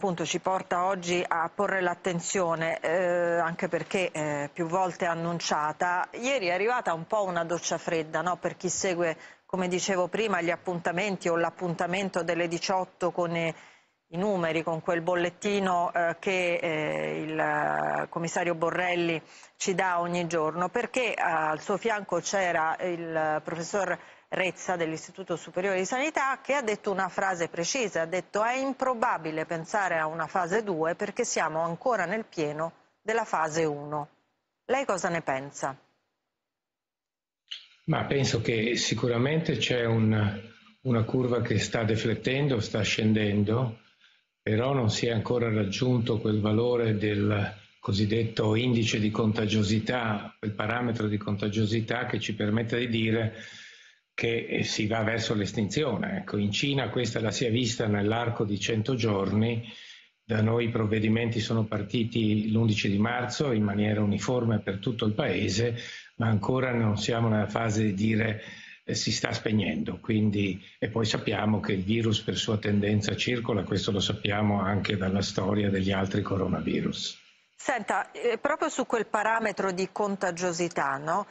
appunto ci porta oggi a porre l'attenzione, anche perché più volte annunciata. Ieri è arrivata un po' una doccia fredda, no? Per chi segue, come dicevo prima, gli appuntamenti o l'appuntamento delle 18 con i numeri, con quel bollettino che il commissario Borrelli ci dà ogni giorno, perché al suo fianco c'era il professor Rezza dell'Istituto Superiore di Sanità, che ha detto una frase precisa, ha detto: è improbabile pensare a una fase 2 perché siamo ancora nel pieno della fase 1. Lei cosa ne pensa? Ma penso che sicuramente c'è una curva che sta deflettendo, sta scendendo, però non si è ancora raggiunto quel valore del cosiddetto indice di contagiosità, quel parametro di contagiosità che ci permette di dire che si va verso l'estinzione. Ecco, in Cina questa la si è vista nell'arco di 100 giorni, da noi i provvedimenti sono partiti l'11 di marzo in maniera uniforme per tutto il paese, ma ancora non siamo nella fase di dire si sta spegnendo. Quindi, e poi sappiamo che il virus per sua tendenza circola, questo lo sappiamo anche dalla storia degli altri coronavirus. Senta, proprio su quel parametro di contagiosità, no?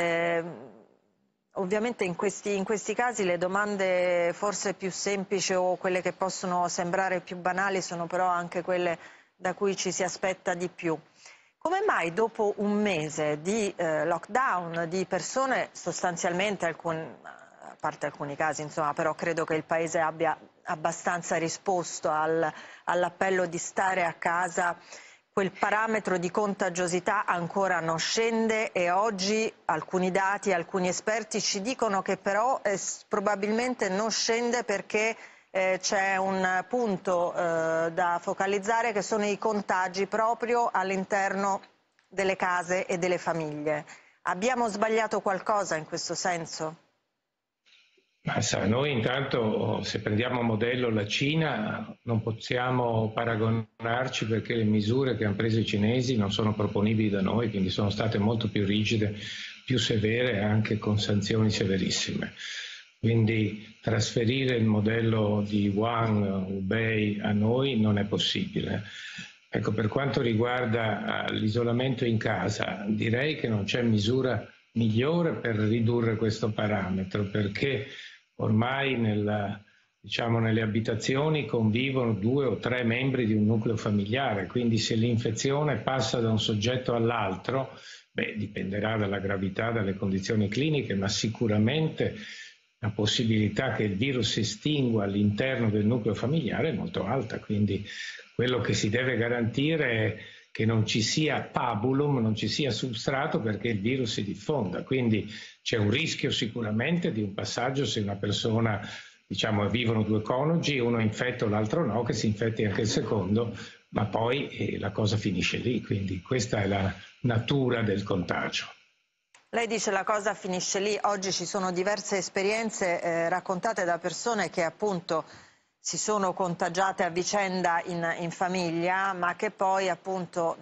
Ovviamente in questi casi le domande forse più semplici o quelle che possono sembrare più banali sono però anche quelle da cui ci si aspetta di più. Come mai dopo un mese di lockdown, di persone sostanzialmente, a parte alcuni casi, insomma, però credo che il Paese abbia abbastanza risposto all'appello di stare a casa, quel parametro di contagiosità ancora non scende e oggi alcuni dati, alcuni esperti ci dicono che però probabilmente non scende perché c'è un punto da focalizzare, che sono i contagi proprio all'interno delle case e delle famiglie. Abbiamo sbagliato qualcosa in questo senso? Ma sa, noi intanto, se prendiamo a modello la Cina, non possiamo paragonarci perché le misure che hanno preso i cinesi non sono proponibili da noi, quindi sono state molto più rigide, più severe, anche con sanzioni severissime. Quindi trasferire il modello di Wuhan, Hubei a noi non è possibile. Ecco, per quanto riguarda l'isolamento in casa, direi che non c'è misura migliore per ridurre questo parametro, perché ormai nelle abitazioni convivono 2 o 3 membri di un nucleo familiare, quindi se l'infezione passa da un soggetto all'altro, dipenderà dalla gravità, dalle condizioni cliniche, ma sicuramente la possibilità che il virus si estingua all'interno del nucleo familiare è molto alta, quindi quello che si deve garantire è che non ci sia pabulum, non ci sia substrato perché il virus si diffonda. Quindi c'è un rischio sicuramente di un passaggio se una persona, vivono 2 coniugi, uno è infetto, l'altro no, che si infetti anche il secondo, ma poi la cosa finisce lì. Quindi questa è la natura del contagio. Lei dice la cosa finisce lì. Oggi ci sono diverse esperienze raccontate da persone che appunto si sono contagiate a vicenda in famiglia, ma che poi appunto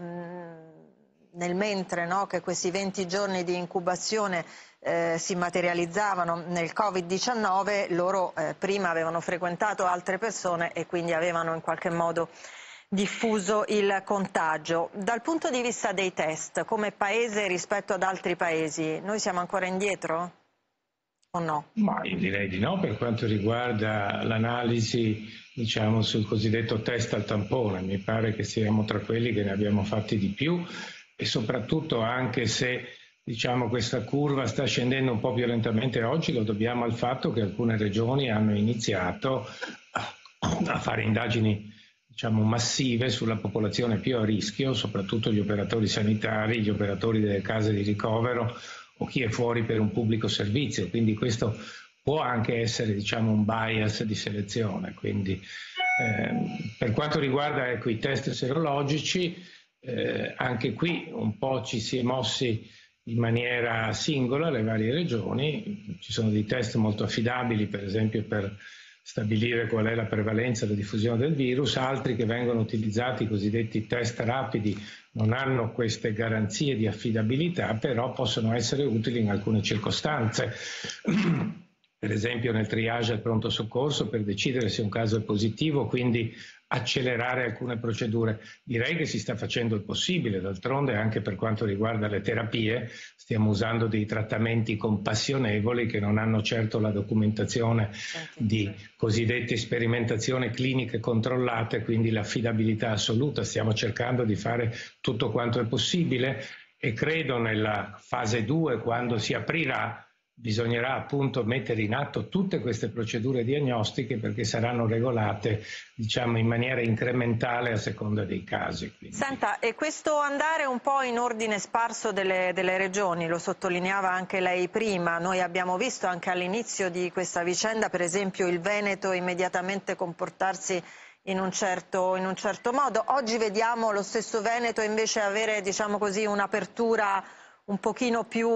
nel mentre, no, che questi 20 giorni di incubazione si materializzavano nel Covid-19, loro prima avevano frequentato altre persone e quindi avevano in qualche modo diffuso il contagio. Dal punto di vista dei test, come paese rispetto ad altri paesi, noi siamo ancora indietro? O no? Ma io direi di no per quanto riguarda l'analisi, sul cosiddetto test al tampone. Mi pare che siamo tra quelli che ne abbiamo fatti di più e soprattutto, anche se questa curva sta scendendo un po' più lentamente oggi, lo dobbiamo al fatto che alcune regioni hanno iniziato a fare indagini massive sulla popolazione più a rischio, soprattutto gli operatori sanitari, gli operatori delle case di ricovero o chi è fuori per un pubblico servizio, quindi questo può anche essere un bias di selezione. Quindi per quanto riguarda i test serologici, anche qui un po' ci si è mossi in maniera singola le varie regioni. Ci sono dei test molto affidabili, per esempio per stabilire qual è la prevalenza e la diffusione del virus, altri che vengono utilizzati, i cosiddetti test rapidi, non hanno queste garanzie di affidabilità, però possono essere utili in alcune circostanze, per esempio nel triage al pronto soccorso per decidere se un caso è positivo, quindi accelerare alcune procedure. Direi che si sta facendo il possibile, d'altronde anche per quanto riguarda le terapie stiamo usando dei trattamenti compassionevoli che non hanno certo la documentazione di cosiddette sperimentazioni cliniche controllate, quindi l'affidabilità assoluta. Stiamo cercando di fare tutto quanto è possibile e credo nella fase 2, quando si aprirà, bisognerà appunto mettere in atto tutte queste procedure diagnostiche, perché saranno regolate, diciamo, in maniera incrementale a seconda dei casi. Quindi. Senta, e questo andare un po' in ordine sparso delle regioni, lo sottolineava anche lei prima, noi abbiamo visto anche all'inizio di questa vicenda, per esempio, il Veneto immediatamente comportarsi in un certo modo. Oggi vediamo lo stesso Veneto invece avere, diciamo così, un'apertura un pochino più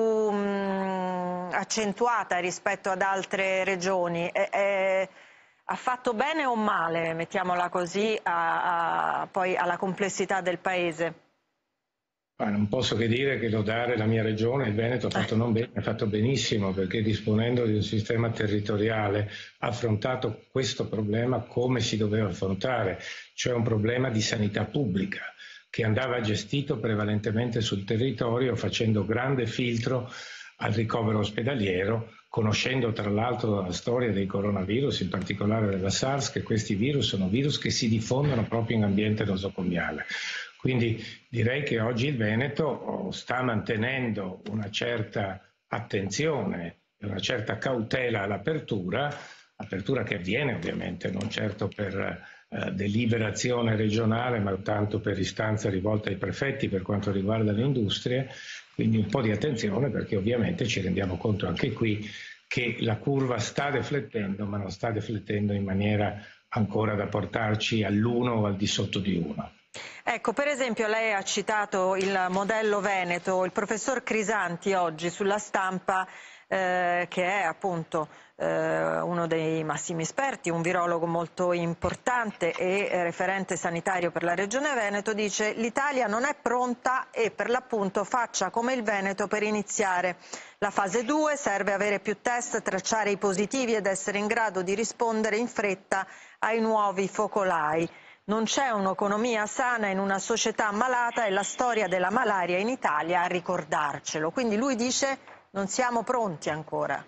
accentuata rispetto ad altre regioni. Ha fatto bene o male, mettiamola così, poi alla complessità del Paese? Non posso che dire che lodare la mia regione, il Veneto, ha fatto non bene, ha fatto benissimo, perché disponendo di un sistema territoriale ha affrontato questo problema come si doveva affrontare, cioè un problema di sanità pubblica che andava gestito prevalentemente sul territorio, facendo grande filtro al ricovero ospedaliero, conoscendo tra l'altro la storia dei coronavirus, in particolare della SARS, che questi virus sono virus che si diffondono proprio in ambiente nosocomiale. Quindi direi che oggi il Veneto sta mantenendo una certa attenzione e una certa cautela all'apertura, apertura che avviene ovviamente non certo per deliberazione regionale, ma tanto per istanza rivolta ai prefetti per quanto riguarda le industrie, quindi un po' di attenzione, perché ovviamente ci rendiamo conto anche qui che la curva sta deflettendo, ma non sta deflettendo in maniera ancora da portarci all'1 o al di sotto di 1. Ecco, per esempio lei ha citato il modello Veneto, il professor Crisanti oggi sulla Stampa, che è appunto uno dei massimi esperti, un virologo molto importante e referente sanitario per la regione Veneto, dice: l'Italia non è pronta e per l'appunto faccia come il Veneto per iniziare la fase 2, serve avere più test, tracciare i positivi ed essere in grado di rispondere in fretta ai nuovi focolai. Non c'è un'economia sana in una società malata e la storia della malaria in Italia a ricordarcelo. Quindi lui dice: non siamo pronti ancora.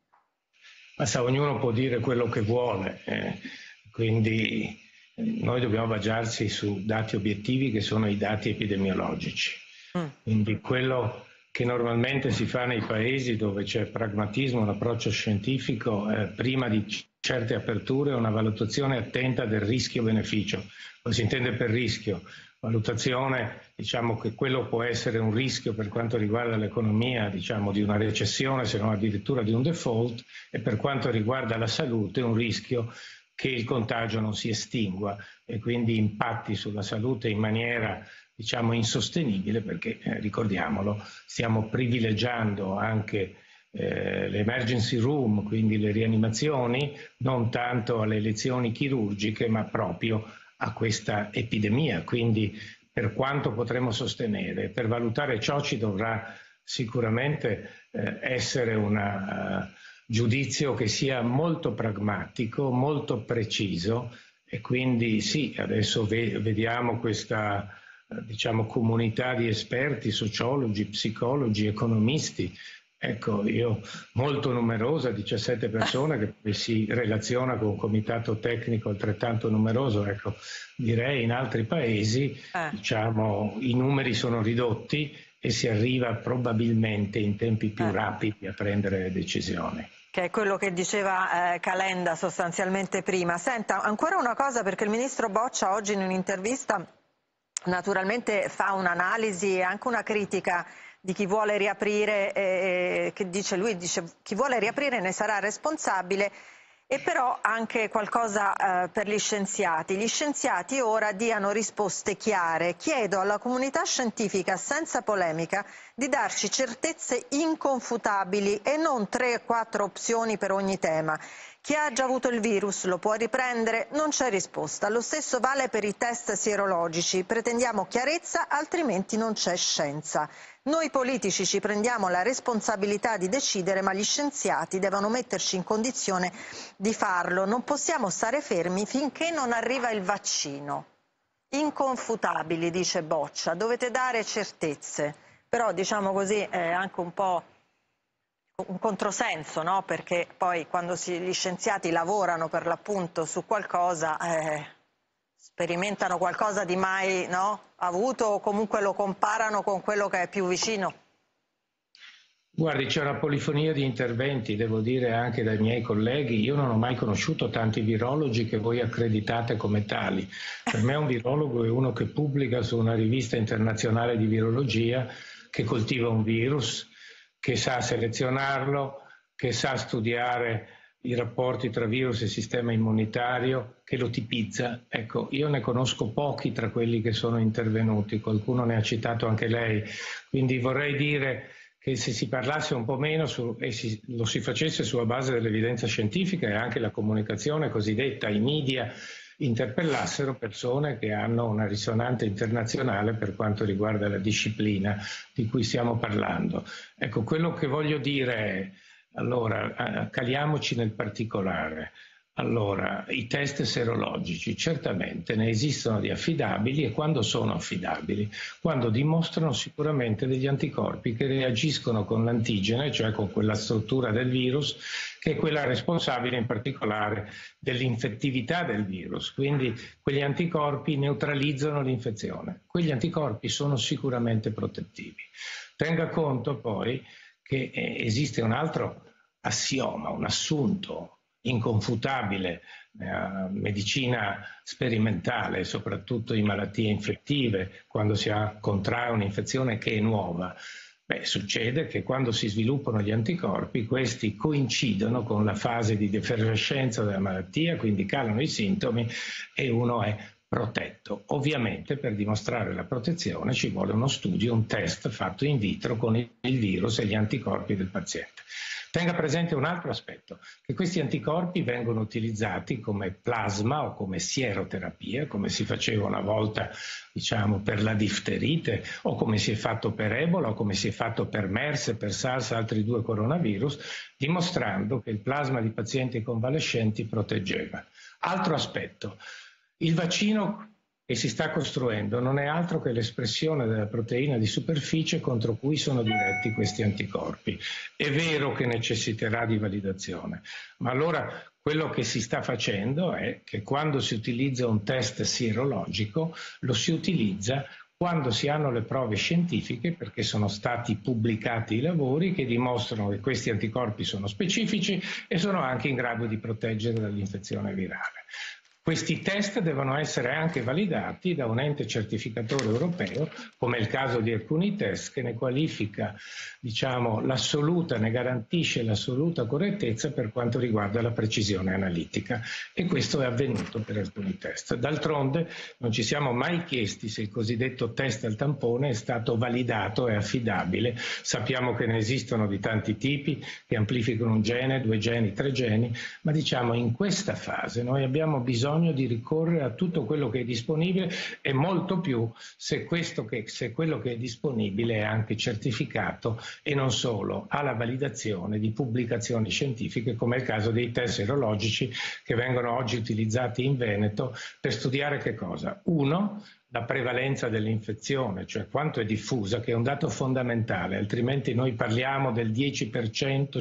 Ma sa, ognuno può dire quello che vuole, quindi noi dobbiamo basarci su dati obiettivi che sono i dati epidemiologici. Quindi quello che normalmente si fa nei paesi dove c'è pragmatismo, un approccio scientifico, prima di certe aperture, una valutazione attenta del rischio-beneficio. Cosa si intende per rischio? Valutazione, diciamo, che quello può essere un rischio per quanto riguarda l'economia, diciamo, di una recessione, se non addirittura di un default, e per quanto riguarda la salute un rischio che il contagio non si estingua e quindi impatti sulla salute in maniera, diciamo, insostenibile, perché ricordiamolo, stiamo privilegiando anche l'emergency room, quindi le rianimazioni, non tanto alle lezioni chirurgiche, ma proprio a questa epidemia. Quindi per quanto potremo sostenere, per valutare ciò ci dovrà sicuramente essere un giudizio che sia molto pragmatico, molto preciso, e quindi sì, adesso vediamo questa diciamo comunità di esperti, sociologi, psicologi, economisti. Ecco, io molto numerosa, 17 persone, che si relaziona con un comitato tecnico altrettanto numeroso. Ecco, direi in altri paesi diciamo, i numeri sono ridotti e si arriva probabilmente in tempi più rapidi a prendere decisioni. Che è quello che diceva Calenda sostanzialmente prima. Senta, ancora una cosa, perché il ministro Boccia oggi in un'intervista naturalmente fa un'analisi e anche una critica di chi vuole riaprire, che dice chi vuole riaprire ne sarà responsabile, e però anche qualcosa per gli scienziati. Gli scienziati ora diano risposte chiare. Chiedo alla comunità scientifica senza polemica di darci certezze inconfutabili e non 3-4 opzioni per ogni tema. Chi ha già avuto il virus lo può riprendere? Non c'è risposta. Lo stesso vale per i test sierologici. Pretendiamo chiarezza, altrimenti non c'è scienza. Noi politici ci prendiamo la responsabilità di decidere, ma gli scienziati devono metterci in condizione di farlo. Non possiamo stare fermi finché non arriva il vaccino. Inconfutabili, dice Boccia, dovete dare certezze. Però, diciamo così, è anche un po' un controsenso, no? Perché poi quando gli scienziati lavorano per l'appunto su qualcosa, sperimentano qualcosa di mai, no, avuto, o comunque lo comparano con quello che è più vicino. Guardi, c'è una polifonia di interventi, devo dire anche dai miei colleghi. Io non ho mai conosciuto tanti virologi che voi accreditate come tali. Per me un virologo è uno che pubblica su una rivista internazionale di virologia, che coltiva un virus, che sa selezionarlo, che sa studiare i rapporti tra virus e sistema immunitario, che lo tipizza. Ecco, io ne conosco pochi tra quelli che sono intervenuti, qualcuno ne ha citato anche lei, quindi vorrei dire che se si parlasse un po' meno lo si facesse sulla base dell'evidenza scientifica e anche la comunicazione cosiddetta, i media interpellassero persone che hanno una risonanza internazionale per quanto riguarda la disciplina di cui stiamo parlando. Ecco, quello che voglio dire è, allora, caliamoci nel particolare. Allora, i test serologici certamente ne esistono di affidabili, e quando sono affidabili? Quando dimostrano sicuramente degli anticorpi che reagiscono con l'antigene, cioè con quella struttura del virus, che è quella responsabile in particolare dell'infettività del virus. Quindi quegli anticorpi neutralizzano l'infezione. Quegli anticorpi sono sicuramente protettivi. Tenga conto poi che esiste un altro assioma, un assunto inconfutabile nella medicina sperimentale, soprattutto in malattie infettive, quando si contrae un'infezione che è nuova. Succede che quando si sviluppano gli anticorpi, questi coincidono con la fase di defervescenza della malattia, quindi calano i sintomi e uno è protetto. Ovviamente per dimostrare la protezione ci vuole uno studio, un test fatto in vitro con il virus e gli anticorpi del paziente. Tenga presente un altro aspetto, che questi anticorpi vengono utilizzati come plasma o come sieroterapia, come si faceva una volta, diciamo, per la difterite, o come si è fatto per Ebola, o come si è fatto per MERS, per SARS, altri 2 coronavirus, dimostrando che il plasma di pazienti convalescenti proteggeva. Altro aspetto, il vaccino che si sta costruendo non è altro che l'espressione della proteina di superficie contro cui sono diretti questi anticorpi. È vero che necessiterà di validazione, ma allora quello che si sta facendo è che quando si utilizza un test sierologico lo si utilizza quando si hanno le prove scientifiche, perché sono stati pubblicati i lavori che dimostrano che questi anticorpi sono specifici e sono anche in grado di proteggere dall'infezione virale. Questi test devono essere anche validati da un ente certificatore europeo, come è il caso di alcuni test, che ne qualifica, diciamo, l'assoluta, ne garantisce l'assoluta correttezza per quanto riguarda la precisione analitica. E questo è avvenuto per alcuni test. D'altronde non ci siamo mai chiesti se il cosiddetto test al tampone è stato validato e affidabile. Sappiamo che ne esistono di tanti tipi, che amplificano un gene, 2 geni, 3 geni, ma diciamo in questa fase noi abbiamo bisogno di ricorrere a tutto quello che è disponibile e molto più se quello che è disponibile è anche certificato e non solo ha la validazione di pubblicazioni scientifiche, come è il caso dei test serologici che vengono oggi utilizzati in Veneto per studiare che cosa? Uno, la prevalenza dell'infezione, cioè quanto è diffusa, che è un dato fondamentale, altrimenti noi parliamo del 10%,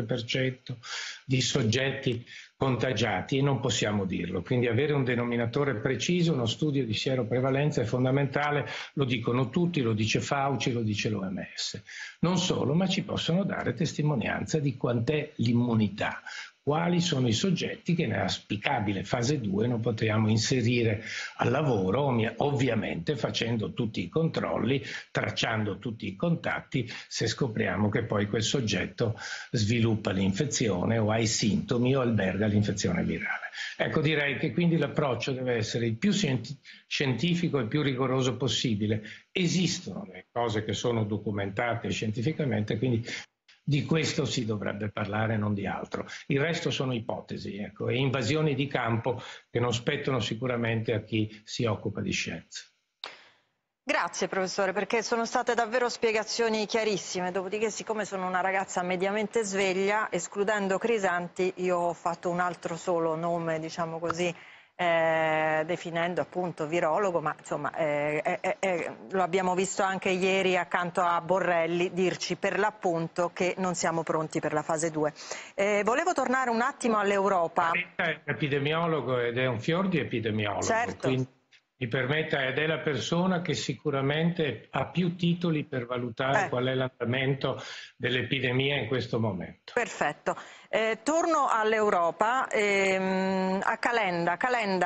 5% di soggetti contagiati e non possiamo dirlo. Quindi avere un denominatore preciso, uno studio di sieroprevalenza è fondamentale, lo dicono tutti, lo dice Fauci, lo dice l'OMS. Non solo, ma ci possono dare testimonianza di quant'è l'immunità. quali sono i soggetti che nell'auspicabile fase 2 non potevamo inserire al lavoro, ovviamente facendo tutti i controlli, tracciando tutti i contatti se scopriamo che poi quel soggetto sviluppa l'infezione o ha i sintomi o alberga l'infezione virale. Ecco, direi che quindi l'approccio deve essere il più scientifico e il più rigoroso possibile. Esistono le cose che sono documentate scientificamente, quindi di questo si dovrebbe parlare, non di altro. Il resto sono ipotesi, ecco, e invasioni di campo che non spettano sicuramente a chi si occupa di scienza. Grazie professore, perché sono state davvero spiegazioni chiarissime, dopodiché siccome sono una ragazza mediamente sveglia, escludendo Crisanti, io ho fatto un altro solo nome, diciamo così, definendo appunto virologo, ma insomma lo abbiamo visto anche ieri accanto a Borrelli dirci per l'appunto che non siamo pronti per la fase 2. Volevo tornare un attimo all'Europa. È un epidemiologo ed è un fior di epidemiologo, certo. Quindi mi permetta, ed è la persona che sicuramente ha più titoli per valutare qual è l'andamento dell'epidemia in questo momento. Perfetto. Torno all'Europa, a Calenda.